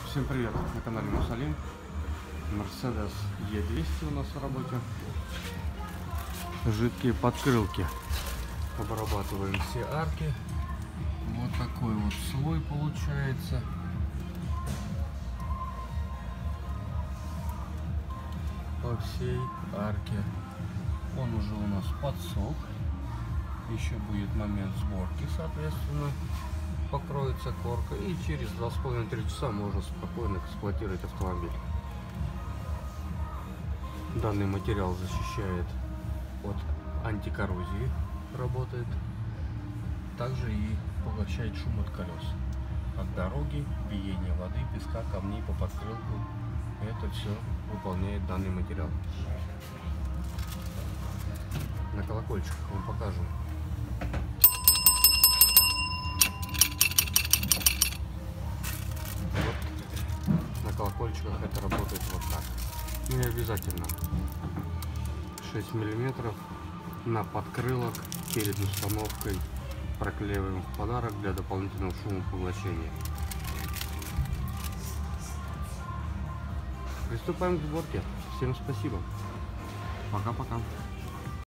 Всем привет, на канале Мусалим. Mercedes E200 у нас в работе. Жидкие подкрылки. Обрабатываем все арки. Вот такой вот слой получается. По всей арке. Он уже у нас подсох. Еще будет момент сборки, соответственно. Покроется корка, и через 2,5-3 часа можно спокойно эксплуатировать автомобиль. Данный материал защищает от антикоррозии, работает. Также и поглощает шум от колес, от дороги, биения воды, песка, камней по подкрылку. Это все выполняет данный материал. На колокольчиках вам покажем. На колокольчиках это работает вот так. Ну и обязательно 6 миллиметров на подкрылок перед установкой проклеиваем в подарок для дополнительного шумопоглощения. Приступаем к сборке. Всем спасибо. Пока-пока.